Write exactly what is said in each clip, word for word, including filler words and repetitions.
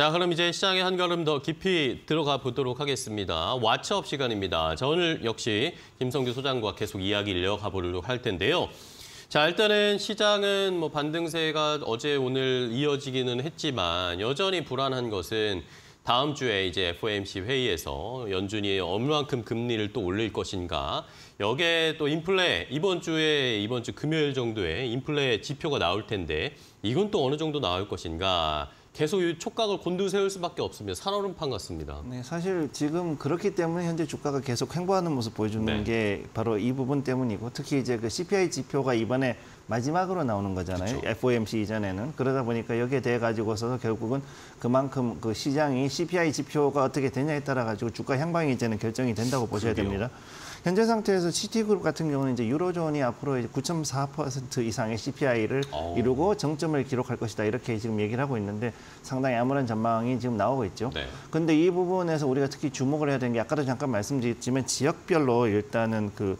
자, 그럼 이제 시장에 한 걸음 더 깊이 들어가 보도록 하겠습니다. 왓츠업 시간입니다. 자, 오늘 역시 김성규 소장과 계속 이야기를 이어가 보도록 할 텐데요. 자, 일단은 시장은 뭐 반등세가 어제 오늘 이어지기는 했지만 여전히 불안한 것은 다음 주에 이제 에프오엠씨 회의에서 연준이 얼마만큼 금리를 또 올릴 것인가. 여기에 또 인플레, 이번 주에, 이번 주 금요일 정도에 인플레 지표가 나올 텐데 이건 또 어느 정도 나올 것인가. 계속 이 촉각을 곤두세울 수밖에 없습니다. 살얼음판 같습니다. 네, 사실 지금 그렇기 때문에 현재 주가가 계속 횡보하는 모습 보여주는 네. 게 바로 이 부분 때문이고 특히 이제 그 씨피아이 지표가 이번에 마지막으로 나오는 거잖아요. 그쵸. 에프오엠씨 이전에는. 그러다 보니까 여기에 대해 가지고서 결국은 그만큼 그 시장이 씨피아이 지표가 어떻게 되냐에 따라 가지고 주가 향방이 이제는 결정이 된다고 보셔야 그러게요. 됩니다. 현재 상태에서 시티그룹 같은 경우는 이제 유로존이 앞으로 이제 구 점 사 퍼센트 이상의 씨피아이를 오. 이루고 정점을 기록할 것이다 이렇게 지금 얘기를 하고 있는데 상당히 암울한 전망이 지금 나오고 있죠. 그런데 네. 이 부분에서 우리가 특히 주목을 해야 되는 게 아까도 잠깐 말씀드렸지만 지역별로 일단은 그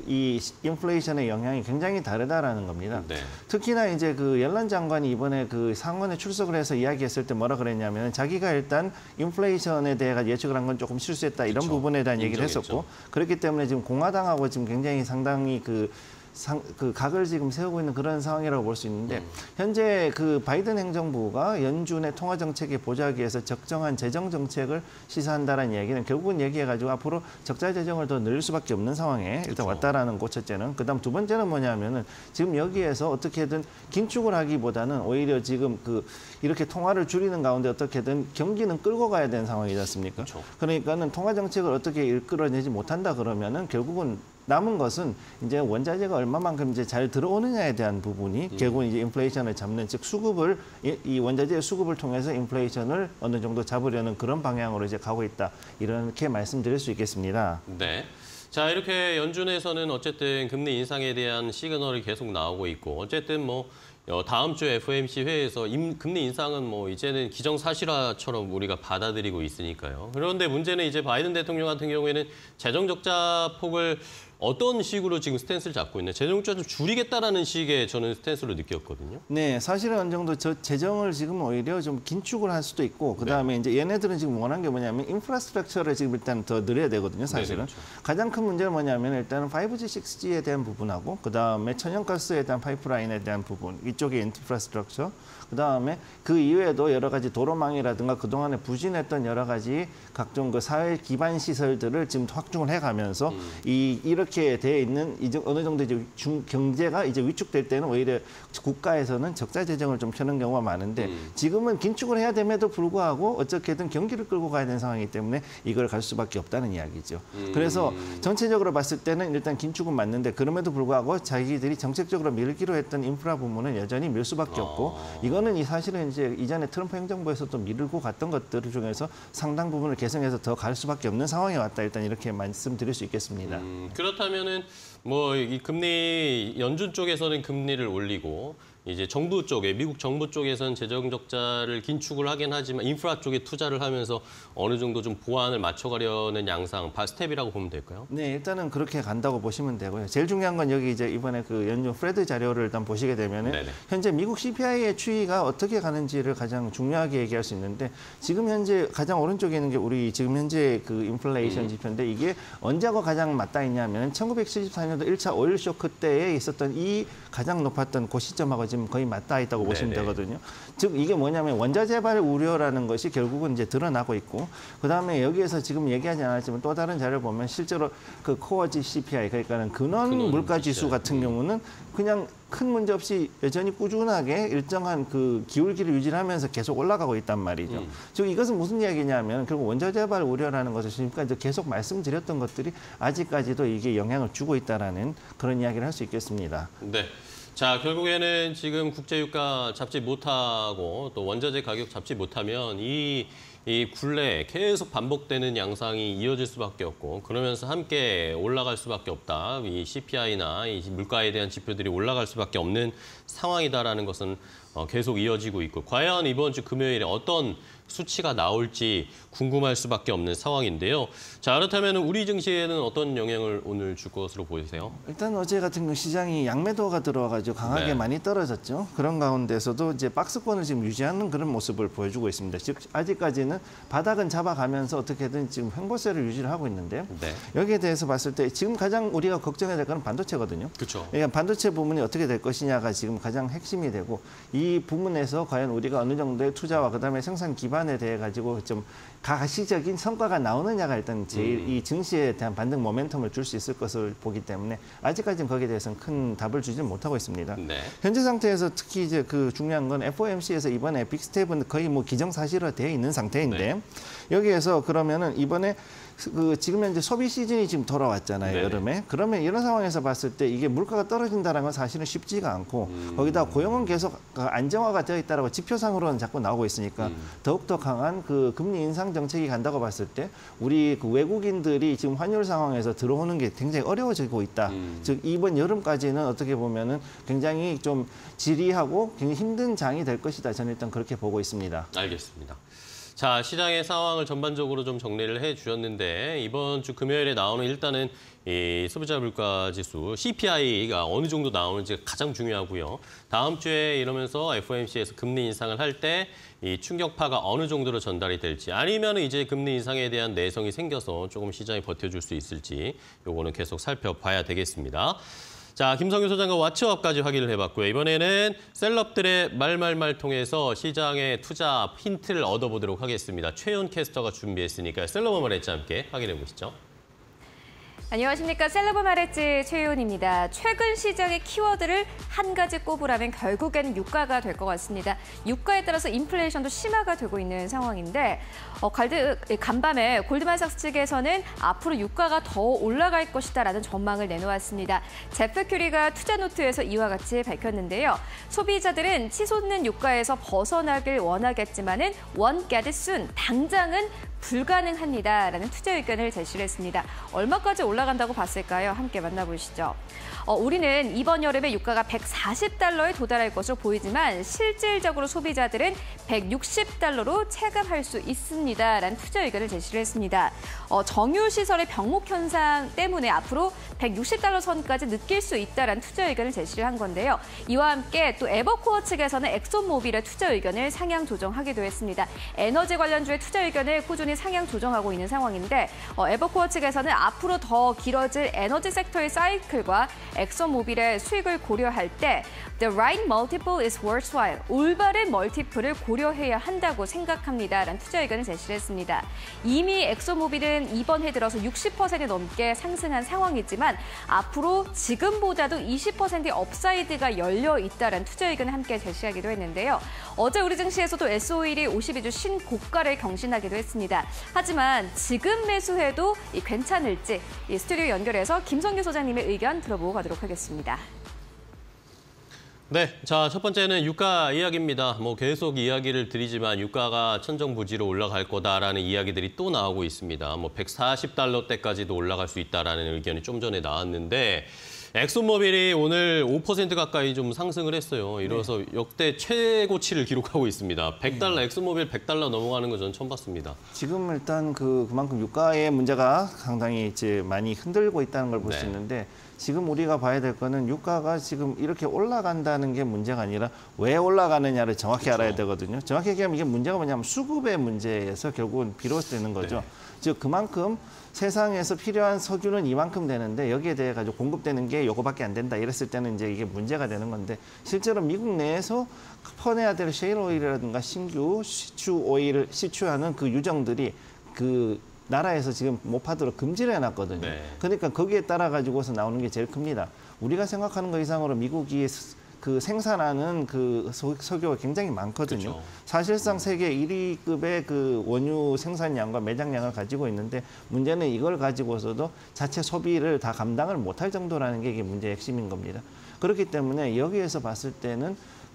이 음. 인플레이션의 영향이 굉장히 다르다라는 겁니다. 네. 특히나 이제 그 옐런 장관이 이번에 그 상원에 출석을 해서 이야기했을 때 뭐라 그랬냐면 자기가 일단 인플레이션에 대해 예측을 한 건 조금 실수했다 이런 그쵸. 부분에 대한 얘기를 인정했죠. 했었고 그렇기 때문에 지금 공화당하고 지금 굉장히 상당히 그, 상, 그 각을 지금 세우고 있는 그런 상황이라고 볼 수 있는데 음. 현재 그 바이든 행정부가 연준의 통화 정책에 보좌하기 위해서 적정한 재정 정책을 시사한다는 이야기는 결국은 얘기해가지고 앞으로 적자 재정을 더 늘릴 수밖에 없는 상황에 일단 그렇죠. 왔다라는 거 첫째는 그다음 두 번째는 뭐냐면은 지금 여기에서 어떻게든 긴축을 하기보다는 오히려 지금 그 이렇게 통화를 줄이는 가운데 어떻게든 경기는 끌고 가야 되는 상황이지 않습니까? 그렇죠. 그러니까는 통화 정책을 어떻게 이끌어내지 못한다 그러면은 결국은 남은 것은 이제 원자재가 얼마만큼 이제 잘 들어오느냐에 대한 부분이 음. 결국은 이제 인플레이션을 잡는 즉 수급을 이 원자재 수급을 통해서 인플레이션을 어느 정도 잡으려는 그런 방향으로 이제 가고 있다 이렇게 말씀드릴 수 있겠습니다. 네. 자, 이렇게 연준에서는 어쨌든 금리 인상에 대한 시그널이 계속 나오고 있고 어쨌든 뭐 다음 주 에프오엠씨 회의에서 임, 금리 인상은 뭐 이제는 기정사실화처럼 우리가 받아들이고 있으니까요. 그런데 문제는 이제 바이든 대통령 같은 경우에는 재정 적자 폭을 어떤 식으로 지금 스탠스를 잡고 있나요? 재정 적자 좀 줄이겠다라는 식의 저는 스탠스로 느꼈거든요. 네, 사실은 어느 정도 저 재정을 지금 오히려 좀 긴축을 할 수도 있고 그다음에 네. 이제 얘네들은 지금 원하는 게 뭐냐면 인프라스트럭처를 지금 일단 더 늘려야 되거든요, 사실은. 네, 그렇죠. 가장 큰 문제는 뭐냐면 일단은 파이브지, 식스지에 대한 부분하고 그다음에 천연가스에 대한 파이프라인에 대한 부분, 이쪽의 인프라스트럭처. 그다음에 그 이외에도 여러 가지 도로망이라든가 그동안에 부진했던 여러 가지 각종 그 사회 기반 시설들을 지금 확충을 해가면서 음. 이 이렇게 돼 있는 이제 어느 정도 이제 중, 경제가 이제 위축될 때는 오히려 국가에서는 적자 재정을 좀 펴는 경우가 많은데 음. 지금은 긴축을 해야 됨에도 불구하고 어떻게든 경기를 끌고 가야 되는 상황이기 때문에 이걸 갈 수밖에 없다는 이야기죠. 음. 그래서 전체적으로 봤을 때는 일단 긴축은 맞는데 그럼에도 불구하고 자기들이 정책적으로 밀기로 했던 인프라 부문은 여전히 밀 수밖에 아. 없고 이거 이거는 이 사실은 이제 이전에 트럼프 행정부에서도 밀고 갔던 것들 중에서 상당 부분을 개선해서 더 갈 수밖에 없는 상황에 왔다. 일단 이렇게 말씀드릴 수 있겠습니다. 음, 그렇다면은 뭐 이 금리 연준 쪽에서는 금리를 올리고 이제 정부 쪽에 미국 정부 쪽에서는 재정 적자를 긴축을 하긴 하지만 인프라 쪽에 투자를 하면서 어느 정도 좀 보완을 맞춰가려는 양상, 스텝이라고 보면 될까요? 네, 일단은 그렇게 간다고 보시면 되고요. 제일 중요한 건 여기 이제 이번에 그 연준 프레드 자료를 일단 보시게 되면은 네네. 현재 미국 씨피아이의 추이가 어떻게 가는지를 가장 중요하게 얘기할 수 있는데 지금 현재 가장 오른쪽에 있는 게 우리 지금 현재 그 인플레이션 음. 지표인데 이게 언제하고 가장 맞닿아 있냐면 천구백칠십사 년도 일 차 오일 쇼크 때에 있었던 이 가장 높았던 그 시점하고 지금 거의 맞닿아 있다고 네네. 보시면 되거든요. 즉 이게 뭐냐면 원자 재발 우려라는 것이 결국은 이제 드러나고 있고 그다음에 여기에서 지금 얘기하지 않았지만 또 다른 자료를 보면 실제로 그 코어지 씨피아이 그러니까는 근원, 근원 물가 지수 같은 음. 경우는 그냥 큰 문제 없이 여전히 꾸준하게 일정한 그 기울기를 유지하면서 계속 올라가고 있단 말이죠. 음. 즉 이것은 무슨 이야기냐면 결국 원자 재발 우려라는 것을 지금까지 계속 말씀드렸던 것들이 아직까지도 이게 영향을 주고 있다라는 그런 이야기를 할 수 있겠습니다. 네. 자, 결국에는 지금 국제유가 잡지 못하고 또 원자재 가격 잡지 못하면 이, 이 굴레 계속 반복되는 양상이 이어질 수밖에 없고 그러면서 함께 올라갈 수밖에 없다. 이 씨피아이나 이 물가에 대한 지표들이 올라갈 수밖에 없는 상황이다라는 것은 어, 계속 이어지고 있고 과연 이번 주 금요일에 어떤 수치가 나올지 궁금할 수밖에 없는 상황인데요. 자, 그렇다면 우리 증시에는 어떤 영향을 오늘 줄 것으로 보이세요? 일단 어제 같은 경우 시장이 양매도가 들어와가지고 강하게 네. 많이 떨어졌죠. 그런 가운데서도 이제 박스권을 지금 유지하는 그런 모습을 보여주고 있습니다. 즉 아직까지는 바닥은 잡아가면서 어떻게든 지금 횡보세를 유지를 하고 있는데요. 네. 여기에 대해서 봤을 때 지금 가장 우리가 걱정해야 될 건 반도체거든요. 그렇죠. 그러니까 반도체 부분이 어떻게 될 것이냐가 지금 가장 핵심이 되고 이 부분에서 과연 우리가 어느 정도의 투자와 그다음에 생산 기반에 대해 가지고 좀 가시적인 성과가 나오느냐가 일단 제일 음. 이 증시에 대한 반등 모멘텀을 줄 수 있을 것을 보기 때문에 아직까지는 거기에 대해서는 큰 답을 주지는 못하고 있습니다. 네. 현재 상태에서 특히 이제 그 중요한 건 에프오엠씨에서 이번에 빅스텝은 거의 뭐 기정사실화되어 있는 상태인데 네. 여기에서 그러면은 이번에 그 지금 현재 소비 시즌이 지금 돌아왔잖아요. 네네. 여름에. 그러면 이런 상황에서 봤을 때 이게 물가가 떨어진다는 건 사실은 쉽지가 않고 음. 거기다 고용은 계속 안정화가 되어 있다라고 지표상으로는 자꾸 나오고 있으니까 음. 더욱더 강한 그 금리 인상 정책이 간다고 봤을 때 우리 그 외국인들이 지금 환율 상황에서 들어오는 게 굉장히 어려워지고 있다. 음. 즉 이번 여름까지는 어떻게 보면은 굉장히 좀 지리하고 굉장히 힘든 장이 될 것이다. 저는 일단 그렇게 보고 있습니다. 알겠습니다. 자, 시장의 상황을 전반적으로 좀 정리를 해주셨는데 이번 주 금요일에 나오는 일단은 이 소비자 물가 지수 씨피아이가 어느 정도 나오는지가 가장 중요하고요. 다음 주에 이러면서 에프오엠씨에서 금리 인상을 할 때 이 충격파가 어느 정도로 전달이 될지 아니면 이제 금리 인상에 대한 내성이 생겨서 조금 시장이 버텨줄 수 있을지 요거는 계속 살펴봐야 되겠습니다. 자, 김성규 소장과 왓츠업까지 확인을 해봤고요. 이번에는 셀럽들의 말말말 통해서 시장의 투자 힌트를 얻어보도록 하겠습니다. 최윤 캐스터가 준비했으니까 셀럽 말했지 함께 확인해 보시죠. 안녕하십니까. 셀러브 마레츠 최윤입니다. 최근 시장의 키워드를 한 가지 꼽으라면 결국엔 유가가 될 것 같습니다. 유가에 따라서 인플레이션도 심화가 되고 있는 상황인데 어, 갈드, 간밤에 골드만삭스 측에서는 앞으로 유가가 더 올라갈 것이다라는 전망을 내놓았습니다. 제프 큐리가 투자노트에서 이와 같이 밝혔는데요. 소비자들은 치솟는 유가에서 벗어나길 원하겠지만은 won't get it soon, 당장은 불가능합니다라는 투자 의견을 제시를 했습니다. 얼마까지 올라간다고 봤을까요? 함께 만나보시죠. 어, 우리는 이번 여름에 유가가 백사십 달러에 도달할 것으로 보이지만 실질적으로 소비자들은 백육십 달러로 체감할 수 있습니다라는 투자 의견을 제시를 했습니다. 어, 정유시설의 병목 현상 때문에 앞으로 백육십 달러 선까지 느낄 수 있다라는 투자 의견을 제시를 한 건데요. 이와 함께 또 에버코어 측에서는 엑소모빌의 투자 의견을 상향 조정하기도 했습니다. 에너지 관련주의 투자 의견을 꾸준히 상향 조정하고 있는 상황인데 어, 에버코어 측에서는 앞으로 더 길어질 에너지 섹터의 사이클과 엑소모빌의 수익을 고려할 때 The right multiple is worthwhile. 올바른 멀티플을 고려해야 한다고 생각합니다라는 투자 의견을 제시를 했습니다. 이미 엑소모빌은 이번 해 들어서 육십 퍼센트 넘게 상승한 상황이지만 앞으로 지금보다도 이십 퍼센트의 업사이드가 열려 있다라는 투자 의견을 함께 제시하기도 했는데요. 어제 우리 증시에서도 에스오일이 오십이 주 신고가를 경신하기도 했습니다. 하지만 지금 매수해도 괜찮을지 이 스튜디오 연결해서 김성규 소장님의 의견 들어보고 가도록 하겠습니다. 네, 자, 첫 번째는 유가 이야기입니다. 뭐 계속 이야기를 드리지만 유가가 천정부지로 올라갈 거다라는 이야기들이 또 나오고 있습니다. 뭐 백사십 달러대까지도 올라갈 수 있다라는 의견이 좀 전에 나왔는데 엑소모빌이 오늘 오 퍼센트 가까이 좀 상승을 했어요. 이래서 네. 역대 최고치를 기록하고 있습니다. 백 달러, 네. 엑소모빌 백 달러 넘어가는 건 저는 처음 봤습니다. 지금 일단 그 그만큼 유가의 문제가 상당히 이제 많이 흔들고 있다는 걸 볼 수 네. 있는데 지금 우리가 봐야 될 거는 유가가 지금 이렇게 올라간다는 게 문제가 아니라 왜 올라가느냐를 정확히 그렇죠. 알아야 되거든요. 정확히 얘기하면 이게 문제가 뭐냐면 수급의 문제에서 결국은 비롯되는 거죠. 네. 즉 그만큼 세상에서 필요한 석유는 이만큼 되는데 여기에 대해 가지고 공급되는 게 요거밖에 안 된다. 이랬을 때는 이제 이게 문제가 되는 건데 실제로 미국 내에서 퍼내야 될 셰일 오일이라든가 신규 시추 오일을 시추하는 그 유정들이 그 나라에서 지금 못 파도록 금지를 해놨거든요. 네. 그러니까 거기에 따라 가지고서 나오는 게 제일 큽니다. 우리가 생각하는 것 이상으로 미국이 그 생산하는 그 석유가 굉장히 많거든요. 그렇죠. 사실상 세계 일 위급의 그 원유 생산량과 매장량을 가지고 있는데 문제는 이걸 가지고서도 자체 소비를 다 감당을 못할 정도라는 게 이게 문제의 핵심인 겁니다. 그렇기 때문에 여기에서 봤을 때는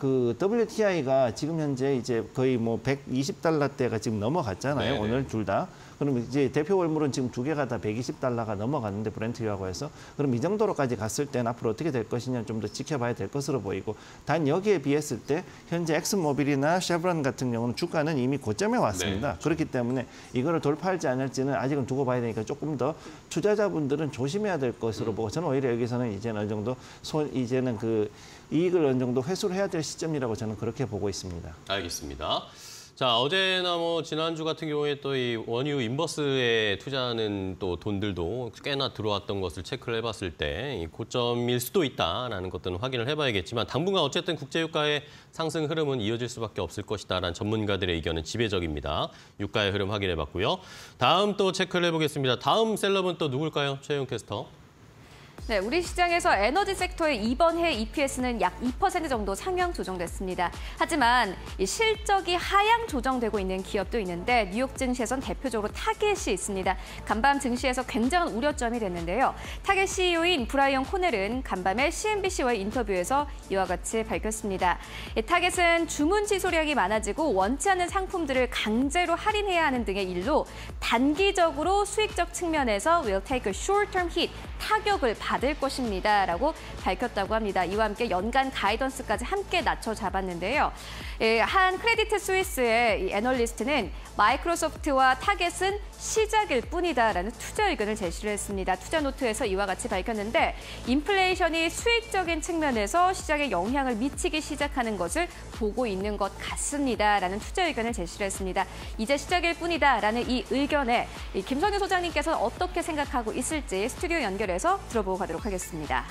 그 더블유티아이가 지금 현재 이제 거의 뭐 백이십 달러대가 지금 넘어갔잖아요. 네네. 오늘 둘 다. 그럼 이제 대표 월물은 지금 두 개가 다 백이십 달러가 넘어갔는데 브렌트유하고 해서 그럼 이 정도로까지 갔을 때는 앞으로 어떻게 될 것이냐 좀 더 지켜봐야 될 것으로 보이고 단 여기에 비했을 때 현재 엑슨모빌이나 쉐브론 같은 경우는 주가는 이미 고점에 왔습니다. 네. 그렇기 때문에 이거를 돌파할지 안 할지는 아직은 두고 봐야 되니까 조금 더 투자자분들은 조심해야 될 것으로 보고 저는 오히려 여기서는 이제는 어느 정도 손 이제는 그 이익을 어느 정도 회수를 해야 될 시점이라고 저는 그렇게 보고 있습니다. 알겠습니다. 자, 어제나 뭐 지난주 같은 경우에 또 이 원유 인버스에 투자하는 또 돈들도 꽤나 들어왔던 것을 체크를 해봤을 때 이 고점일 수도 있다라는 것들은 확인을 해봐야겠지만 당분간 어쨌든 국제유가의 상승 흐름은 이어질 수밖에 없을 것이다라는 전문가들의 의견은 지배적입니다. 유가의 흐름 확인해봤고요. 다음 또 체크를 해보겠습니다. 다음 셀럽은 또 누굴까요? 최영 캐스터. 네, 우리 시장에서 에너지 섹터의 이번 해 이피에스는 약 이 퍼센트 정도 상향 조정됐습니다. 하지만 이 실적이 하향 조정되고 있는 기업도 있는데 뉴욕 증시에선 대표적으로 타겟이 있습니다. 간밤 증시에서 굉장한 우려점이 됐는데요. 타겟 씨이오인 브라이언 코넬은 간밤에 씨엔비씨와의 인터뷰에서 이와 같이 밝혔습니다. 이 타겟은 주문 취소량이 많아지고 원치 않는 상품들을 강제로 할인해야 하는 등의 일로 단기적으로 수익적 측면에서 will take a short-term hit, 타격을 받을 것입니다. 라고 밝혔다고 합니다. 이와 함께 연간 가이던스까지 함께 낮춰 잡았는데요. 예, 한 크레디트 스위스의 이 애널리스트는 마이크로소프트와 타겟은 시작일 뿐이다라는 투자 의견을 제시를 했습니다. 투자 노트에서 이와 같이 밝혔는데 인플레이션이 수익적인 측면에서 시장에 영향을 미치기 시작하는 것을 보고 있는 것 같습니다라는 투자 의견을 제시를 했습니다. 이제 시작일 뿐이다라는 이 의견에 이 김성규 소장님께서는 어떻게 생각하고 있을지 스튜디오 연결해서 들어보고 가도록 하겠습니다.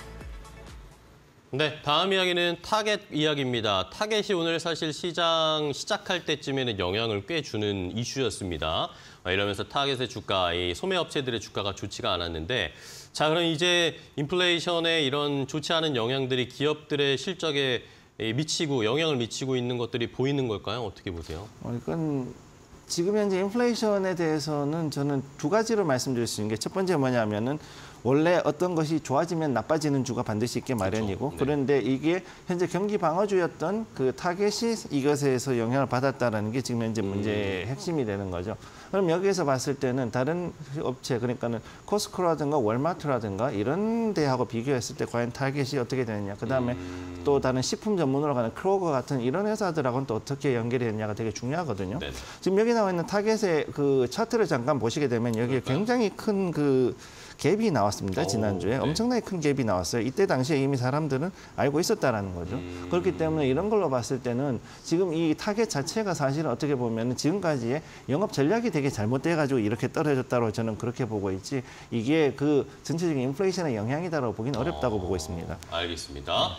네, 다음 이야기는 타겟 이야기입니다. 타겟이 오늘 사실 시장 시작할 때쯤에는 영향을 꽤 주는 이슈였습니다. 이러면서 타겟의 주가, 이 소매업체들의 주가가 좋지가 않았는데 자, 그럼 이제 인플레이션의 이런 좋지 않은 영향들이 기업들의 실적에 미치고 영향을 미치고 있는 것들이 보이는 걸까요? 어떻게 보세요? 어, 이건 지금 현재 인플레이션에 대해서는 저는 두 가지로 말씀드릴 수 있는 게 첫 번째 뭐냐면은 원래 어떤 것이 좋아지면 나빠지는 주가 반드시 있게 마련이고 그렇죠. 네. 그런데 이게 현재 경기 방어주였던 그 타겟이 이것에서 영향을 받았다는 게 지금 현재 문제의 핵심이 되는 거죠. 그럼 여기에서 봤을 때는 다른 업체 그러니까는 코스코라든가 월마트라든가 이런 데하고 비교했을 때 과연 타겟이 어떻게 되느냐. 그다음에 음... 또 다른 식품 전문으로 가는 크로거 같은 이런 회사들하고는 또 어떻게 연결이 되느냐가 되게 중요하거든요. 네네. 지금 여기 나와 있는 타겟의 그 차트를 잠깐 보시게 되면 여기에 그럴까요? 굉장히 큰 그 갭이 나왔습니다. 오, 지난주에. 네. 엄청나게 큰 갭이 나왔어요. 이때 당시에 이미 사람들은 알고 있었다라는 거죠. 음... 그렇기 때문에 이런 걸로 봤을 때는 지금 이 타겟 자체가 사실은 어떻게 보면 지금까지의 영업 전략이 되게 잘못돼가지고 이렇게 떨어졌다고 저는 그렇게 보고 있지 이게 그 전체적인 인플레이션의 영향이다라고 보기는 어렵다고 어... 보고 있습니다. 알겠습니다.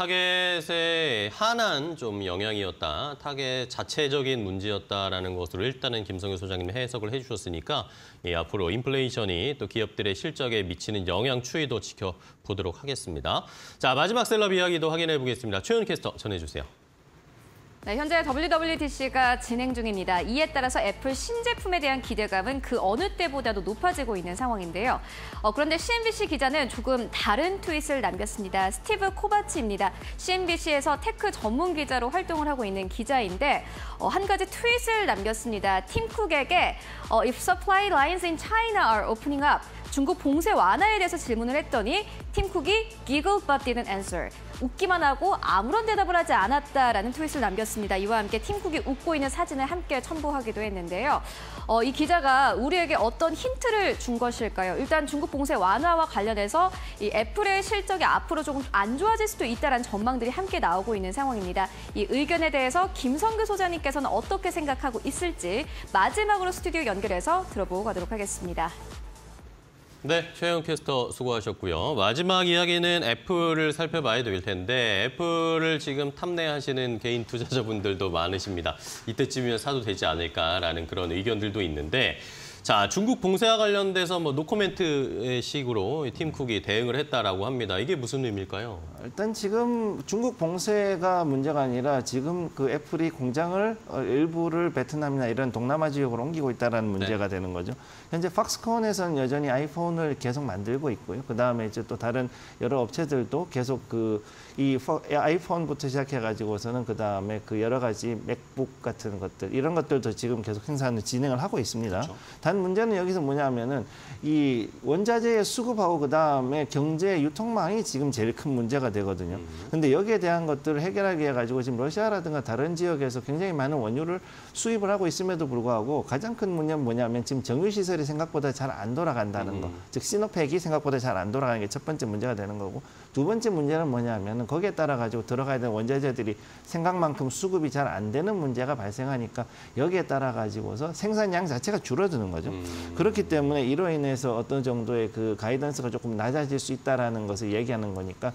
타겟에 한한 좀 영향이었다. 타겟 자체적인 문제였다라는 것으로 일단은 김성규 소장님이 해석을 해주셨으니까 예, 앞으로 인플레이션이 또 기업들의 실적에 미치는 영향 추이도 지켜보도록 하겠습니다. 자, 마지막 셀럽 이야기도 확인해 보겠습니다. 최윤 캐스터 전해주세요. 네, 현재 더블유더블유디씨가 진행 중입니다. 이에 따라서 애플 신제품에 대한 기대감은 그 어느 때보다도 높아지고 있는 상황인데요. 어, 그런데 씨엔비씨 기자는 조금 다른 트윗을 남겼습니다. 스티브 코바치입니다. 씨엔비씨에서 테크 전문 기자로 활동을 하고 있는 기자인데 어, 한 가지 트윗을 남겼습니다. 팀 쿡에게 어, If supply lines in China are opening up, 중국 봉쇄 완화에 대해서 질문을 했더니 팀 쿡이 giggled but didn't answer. 웃기만 하고 아무런 대답을 하지 않았다라는 트윗을 남겼습니다. 이와 함께 팀 쿡이 웃고 있는 사진을 함께 첨부하기도 했는데요. 어, 이 기자가 우리에게 어떤 힌트를 준 것일까요? 일단 중국 봉쇄 완화와 관련해서 이 애플의 실적이 앞으로 조금 안 좋아질 수도 있다라는 전망들이 함께 나오고 있는 상황입니다. 이 의견에 대해서 김성규 소장님께서는 어떻게 생각하고 있을지 마지막으로 스튜디오 연결해서 들어보고 가도록 하겠습니다. 네, 최영 캐스터 수고하셨고요. 마지막 이야기는 애플을 살펴봐야 될 텐데 애플을 지금 탐내하시는 개인 투자자분들도 많으십니다. 이때쯤이면 사도 되지 않을까라는 그런 의견들도 있는데 자, 중국 봉쇄와 관련돼서 뭐 노코멘트 식으로 팀 쿡이 대응을 했다라고 합니다. 이게 무슨 의미일까요? 일단 지금 중국 봉쇄가 문제가 아니라 지금 그 애플이 공장을 일부를 베트남이나 이런 동남아 지역으로 옮기고 있다는 문제가 네. 되는 거죠. 현재 팍스콘에서는 여전히 아이폰을 계속 만들고 있고요. 그 다음에 이제 또 다른 여러 업체들도 계속 그 이 아이폰부터 시작해가지고서는 그 다음에 그 여러 가지 맥북 같은 것들 이런 것들도 지금 계속 생산을 진행을 하고 있습니다. 그렇죠. 단 문제는 여기서 뭐냐면은 이 원자재의 수급하고 그 다음에 경제 유통망이 지금 제일 큰 문제가 되거든요. 근데 여기에 대한 것들을 해결하기 위해 가지고 지금 러시아라든가 다른 지역에서 굉장히 많은 원유를 수입을 하고 있음에도 불구하고 가장 큰 문제는 뭐냐면 지금 정유 시설이 생각보다 잘 안 돌아간다는 거. 즉 시노팩이 생각보다 잘 안 돌아가는 게 첫 번째 문제가 되는 거고 두 번째 문제는 뭐냐면은 거기에 따라 가지고 들어가야 되는 원자재들이 생각만큼 수급이 잘 안 되는 문제가 발생하니까 여기에 따라 가지고서 생산량 자체가 줄어드는 거죠. 음. 그렇기 때문에 이로 인해서 어떤 정도의 그 가이던스가 조금 낮아질 수 있다라는 것을 얘기하는 거니까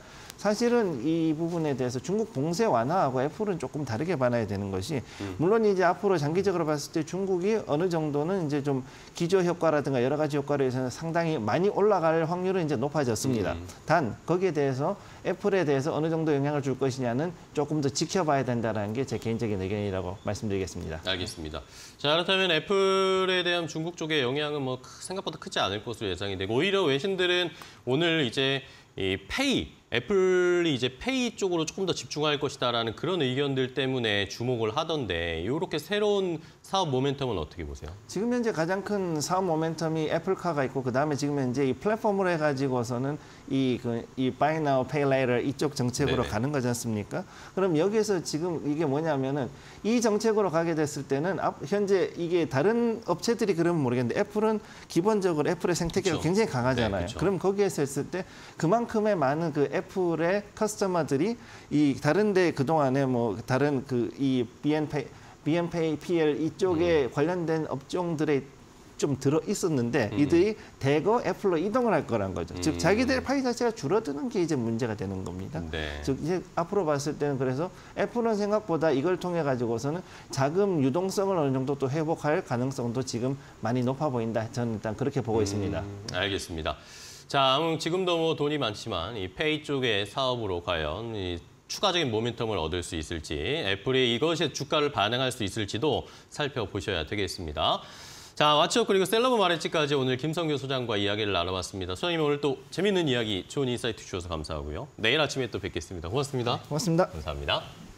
사실은 이 부분에 대해서 중국 봉쇄 완화하고 애플은 조금 다르게 봐야 되는 것이 물론 이제 앞으로 장기적으로 봤을 때 중국이 어느 정도는 이제 좀 기저 효과라든가 여러 가지 효과로 해서는 상당히 많이 올라갈 확률은 이제 높아졌습니다. 음. 단 거기에 대해서 애플에 대해서 어느 정도 영향을 줄 것이냐는 조금 더 지켜봐야 된다는 게 제 개인적인 의견이라고 말씀드리겠습니다. 알겠습니다. 자, 그렇다면 애플에 대한 중국 쪽의 영향은 뭐 생각보다 크지 않을 것으로 예상이 되고 오히려 외신들은 오늘 이제 이 페이, 애플이 이제 페이 쪽으로 조금 더 집중할 것이다라는 그런 의견들 때문에 주목을 하던데 이렇게 새로운 사업 모멘텀은 어떻게 보세요? 지금 현재 가장 큰 사업 모멘텀이 애플카가 있고 그다음에 지금 현재 이 플랫폼으로 해가지고서는 이, 그, 이 Buy Now, Pay Later 이쪽 정책으로 네네. 가는 거지 않습니까? 그럼 여기에서 지금 이게 뭐냐면은 이 정책으로 가게 됐을 때는 현재 이게 다른 업체들이 그러면 모르겠는데 애플은 기본적으로 애플의 생태계가 그쵸. 굉장히 강하잖아요. 네, 그럼 거기에서 했을 때 그만큼의 많은 그 애플의 커스터머들이 이 다른데 그동안에 뭐 다른 그 이 비엔페이 비엔페이 피엘 이쪽에 음. 관련된 업종들에 좀 들어 있었는데 음. 이들이 대거 애플로 이동을 할 거란 거죠. 음. 즉 자기들의 파이 자체가 줄어드는 게 이제 문제가 되는 겁니다. 네. 즉 이제 앞으로 봤을 때는 그래서 애플은 생각보다 이걸 통해 가지고서는 자금 유동성을 어느 정도 또 회복할 가능성도 지금 많이 높아 보인다. 저는 일단 그렇게 보고 음. 있습니다. 알겠습니다. 자, 지금도 뭐 돈이 많지만 이 페이 쪽의 사업으로 과연 이 추가적인 모멘텀을 얻을 수 있을지 애플이 이것에 주가를 반영할 수 있을지도 살펴보셔야 되겠습니다. 자, 왓츠업 그리고 셀러브 마레츠까지 오늘 김성규 소장과 이야기를 나눠봤습니다. 소장님 오늘 또 재밌는 이야기, 좋은 인사이트 주셔서 감사하고요. 내일 아침에 또 뵙겠습니다. 고맙습니다. 고맙습니다. 감사합니다.